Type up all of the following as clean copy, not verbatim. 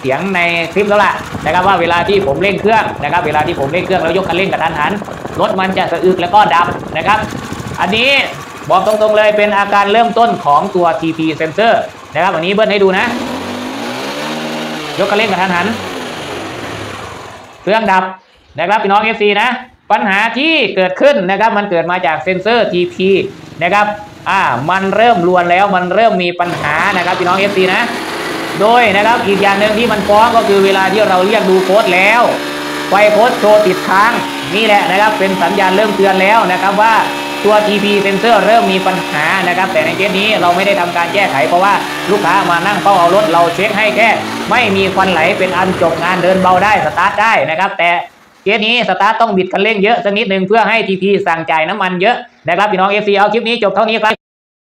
เสียงในคลิปแล้วล่ะนะครับว่าเวลาที่ผมเร่งเครื่องนะครับเวลาที่ผมเร่งเครื่องแล้วยกคันเร่งกระทันหันรถมันจะสะอึกแล้วก็ดับนะครับอันนี้บอกตรงๆเลยเป็นอาการเริ่มต้นของตัว TP Sensor นะครับอันนี้เบิ้ลให้ดูนะยกคันเร่งกระทันหันเครื่องดับนะครับพี่น้อง FC นะปัญหาที่เกิดขึ้นนะครับมันเกิดมาจากเซนเซอร์ TP นะครับมันเริ่มรวนแล้วมันเริ่มมีปัญหานะครับพี่น้อง FC นะโดยนะครับอีกอย่างหนึ่งที่มันฟ้องก็คือเวลาที่เราเรียกดูโค้ดแล้วไฟโค้ดโชว์ติดค้างนี่แหละนะครับเป็นสัญญาณเริ่มเตือนแล้วนะครับว่าตัว TP Sensor เริ่มมีปัญหานะครับแต่ในเคสนี้เราไม่ได้ทำการแก้ไขเพราะว่าลูกค้ามานั่งเฝ้าเอารถเราเช็คให้แค่ไม่มีควันไหลเป็นอันจบงานเดินเบาได้สตาร์ทได้นะครับแต่เคสนี้สตาร์ทต้องบิดคันเร่งเยอะสักนิดหนึ่งเพื่อให้ TP สั่งจ่ายน้ำมันเยอะนะครับพี่น้อง FC เอาคลิปนี้จบเท่านี้ครับ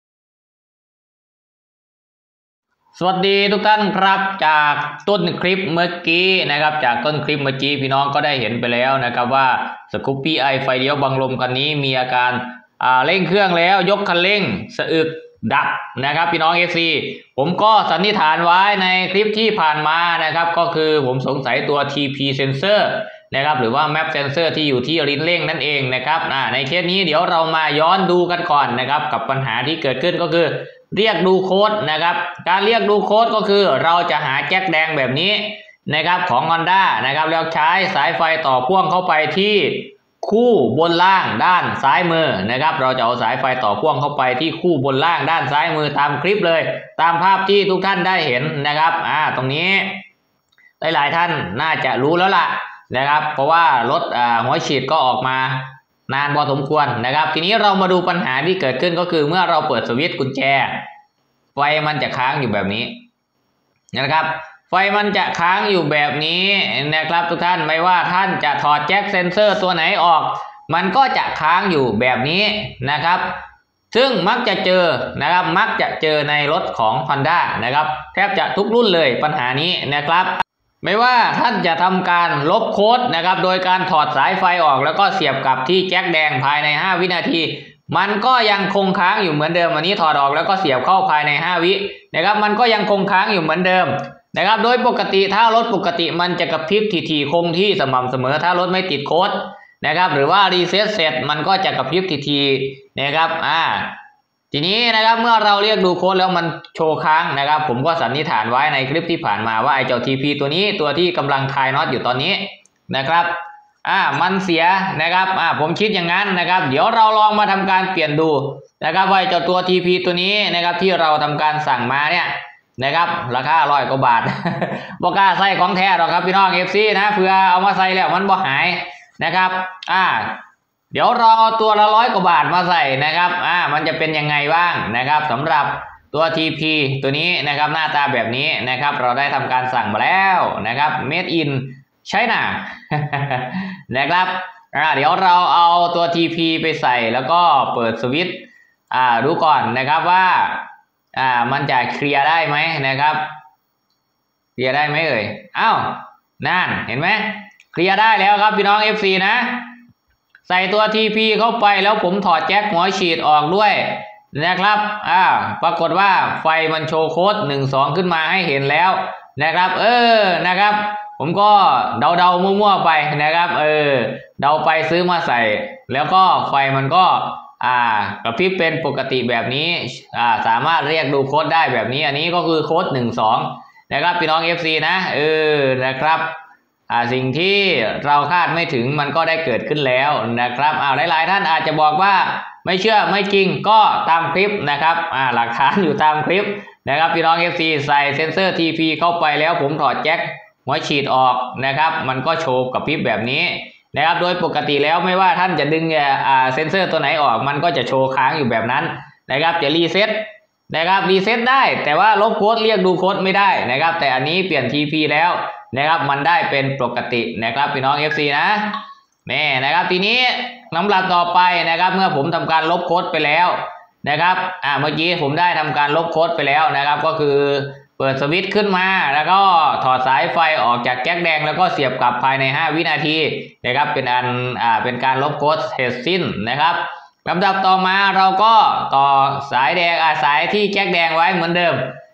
สวัสดีทุกท่านครับจากต้นคลิปเมื่อกี้นะครับจากต้นคลิปเมื่อกี้พี่น้องก็ได้เห็นไปแล้วนะครับว่าสกูปปี้ไอไฟเลี้ยวบังลมคันนี้มีอาการเร่งเครื่องแล้วยกคันเร่งสะอึกดับนะครับพี่น้อง FC ผมก็สันนิษฐานไว้ในคลิปที่ผ่านมานะครับก็คือผมสงสัยตัว TP Sensor นะครับหรือว่า Map Sensor ที่อยู่ที่ลิ้นเร่งนั่นเองนะครับในเคสนี้เดี๋ยวเรามาย้อนดูกันก่อนนะครับกับปัญหาที่เกิดขึ้นก็คือเรียกดูโค้ดนะครับการเรียกดูโค้ดก็คือเราจะหาแจ็คแดงแบบนี้นะครับของ Honda นะครับแล้วใช้สายไฟต่อพ่วงเข้าไปที่คู่บนล่างด้านซ้ายมือนะครับเราจะเอาสายไฟต่อพ่วงเข้าไปที่คู่บนล่างด้านซ้ายมือตามคลิปเลยตามภาพที่ทุกท่านได้เห็นนะครับตรงนี้หลายๆท่านน่าจะรู้แล้วล่ะนะครับเพราะว่ารถหัวฉีดก็ออกมานานพอสมควรนะครับทีนี้เรามาดูปัญหาที่เกิดขึ้นก็คือเมื่อเราเปิดสวิตช์กุญแจไฟมันจะค้างอยู่แบบนี้นะครับไฟมันจะค้างอยู่แบบนี้นะครับทุกท่านไม่ว่าท่านจะถอดแจ็คเซนเซอร์ตัวไหนออกมันก็จะค้างอยู่แบบนี้นะครับซึ่งมักจะเจอนะครับมักจะเจอในรถของ Honda นะครับแทบจะทุกรุ่นเลยปัญหานี้นะครับไม่ว่าท่านจะทำการลบโค้ดนะครับโดยการถอดสายไฟออกแล้วก็เสียบกลับที่แจ็คแดงภายใน5วินาทีมันก็ยังคงค้างอยู่เหมือนเดิมอันนี้ถอดออกแล้วก็เสียบเข้าภายใน5วินะครับมันก็ยังคงค้างอยู่เหมือนเดิมนะครับโดยปกติถ้ารถปกติมันจะกระพริบถี่ๆคงที่สม่ำเสมอถ้ารถไม่ติดโค้ดนะครับหรือว่ารีเซ็ตเสร็จมันก็จะกระพริบถี่ๆนะครับทีนี้นะครับเมื่อเราเรียกดูโค้ดแล้วมันโชว์ค้างนะครับผมก็สันนิษฐานไว้ในคลิปที่ผ่านมาว่าไอ้เจ้า TP ตัวนี้ตัวที่กำลังคลายน็อตอยู่ตอนนี้นะครับมันเสียนะครับผมคิดอย่างนั้นนะครับเดี๋ยวเราลองมาทำการเปลี่ยนดูนะครับว่าเจ้าตัว TP ตัวนี้นะครับที่เราทำการสั่งมาเนี่ยนะครับราคา100 กว่าบาท บ่กล้าใส่ของแท้หรอกครับพี่น้อง FC นะเพื่อเอามาใส่แล้วมันบ่หายนะครับเดี๋ยวรอตัวละ100 กว่าบาทมาใส่นะครับมันจะเป็นยังไงบ้างนะครับสำหรับตัว TP ตัวนี้นะครับหน้าตาแบบนี้นะครับเราได้ทำการสั่งมาแล้วนะครับ Made in China นะครับเดี๋ยวเราเอาตัว TP ไปใส่แล้วก็เปิดสวิตช์ดูก่อนนะครับว่ามันจะเคลียร์ได้ไหมนะครับเคลียร์ได้ไหมเอ่ยนั่นเห็นไหมเคลียร์ได้แล้วครับพี่น้อง FC นะใส่ตัว TP เข้าไปแล้วผมถอดแจ็คหัวฉีดออกด้วยนะครับปรากฏว่าไฟมันโชว์โค้ด12ขึ้นมาให้เห็นแล้วนะครับนะครับผมก็เดามั่วๆไปนะครับเดาไปซื้อมาใส่แล้วก็ไฟมันก็กระพริบเป็นปกติแบบนี้สามารถเรียกดูโค้ดได้แบบนี้อันนี้ก็คือโค้ด12นะครับพี่น้อง FC นะนะครับสิ่งที่เราคาดไม่ถึงมันก็ได้เกิดขึ้นแล้วนะครับหลายๆท่านอาจจะบอกว่าไม่เชื่อไม่จริงก็ตามคลิปนะครับหลักฐานอยู่ตามคลิปนะครับพี่น้อง FC ใส่เซนเซอร์ TP เข้าไปแล้วผมถอดแจ็คหัวฉีดออกนะครับมันก็โชว์กับพริบแบบนี้นะครับโดยปกติแล้วไม่ว่าท่านจะดึงเซนเซอร์ตัวไหนออกมันก็จะโชว์ค้างอยู่แบบนั้นนะครับจะรีเซ็ตนะครับรีเซ็ตได้แต่ว่าลบโค้ดเรียกดูโค้ดไม่ได้นะครับแต่อันนี้เปลี่ยน TP แล้วนะครับมันได้เป็นปกตินะครับพี่น้อง FC นะนี่นะครับทีนี้ลำดับต่อไปนะครับเมื่อผมทำการลบโค้ดไปแล้วนะครับเมื่อกี้ผมได้ทำการลบโค้ดไปแล้วนะครับก็คือเปิดสวิตช์ขึ้นมาแล้วก็ถอดสายไฟออกจากแจ็คแดงแล้วก็เสียบกลับภายใน5วินาทีนะครับเป็นการลบโค้ดเสร็จสิ้นนะครับลำดับต่อมาเราก็ต่อสายแดงสายที่แจ็คแดงไว้เหมือนเดิม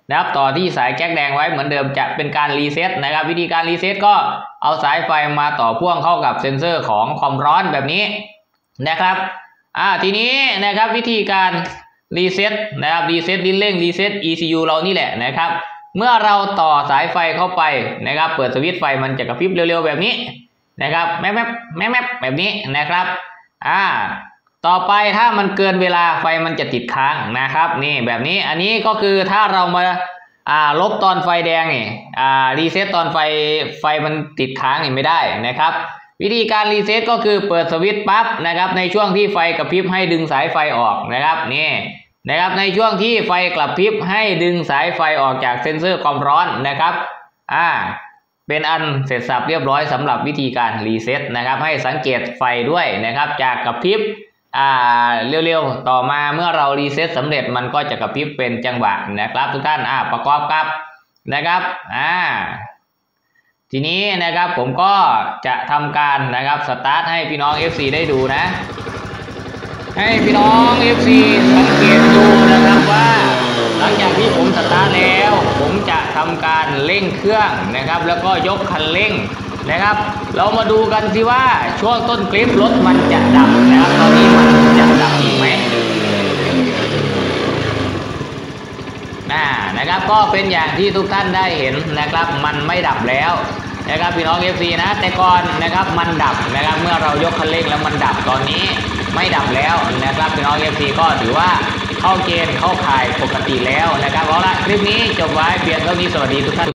นะครับต่อที่สายแจ็คแดงไว้เหมือนเดิมจะเป็นการรีเซ็ตนะครับวิธีการรีเซ็ตก็เอาสายไฟมาต่อพ่วงเข้ากับเซ็นเซอร์ของความร้อนแบบนี้นะครับทีนี้นะครับวิธีการรีเซ็ตนะครับรีเซ็ตลิ้นเร่งรีเซ็ต ECU เรานี่แหละนะครับเมื่อเราต่อสายไฟเข้าไปนะครับเปิดสวิตช์ไฟมันจะกระพริบเร็วๆแบบนี้นะครับแมปแบบนี้นะครับต่อไปถ้ามันเกินเวลาไฟมันจะติดค้างนะครับนี่แบบนี้อันนี้ก็คือถ้าเรามาลบตอนไฟแดงนี่รีเซ็ตตอนไฟมันติดค้างนี่ไม่ได้นะครับวิธีการรีเซ็ตก็คือเปิดสวิตช์ปั๊บนะครับในช่วงที่ไฟกระพริบให้ดึงสายไฟออกนะครับนี่นะครับในช่วงที่ไฟกระพริบให้ดึงสายไฟออกจากเซ็นเซอร์ความร้อนนะครับเป็นอันเสร็จสับเรียบร้อยสำหรับวิธีการรีเซ็ตนะครับให้สังเกตไฟด้วยนะครับจากกระพริบเร็วๆต่อมาเมื่อเรารีเซ็ตสำเร็จมันก็จะกระพริบเป็นจังหวะนะครับทุกท่านประกอบกับนะครับทีนี้นะครับผมก็จะทำการนะครับสตาร์ทให้พี่น้อง FC ได้ดูนะให้พี่น้อง FC สังเกตดูนะครับว่าหลังจากที่ผมสตาร์ทแล้วผมจะทำการเร่งเครื่องนะครับแล้วก็ยกคันเร่งนะครับเรามาดูกันสิว่าช่วงต้นคลิปรถมันจะดับนะครับตอนนี้มันจะดับอีกไหมนะครับก็เป็นอย่างที่ทุกท่านได้เห็นนะครับมันไม่ดับแล้วนะครับพี่น้อง FC นะแต่ก่อนนะครับมันดับนะครับเมื่อเรายกคันเร่งแล้วมันดับตอนนี้ไม่ดับแล้วนะครับพี่น้อง FC ก็ถือว่าเข้าเกณฑ์เข้าข่ายปกติแล้วนะครับเอาละคลิปนี้จบไว้เพียงเท่านี้สวัสดีทุกท่าน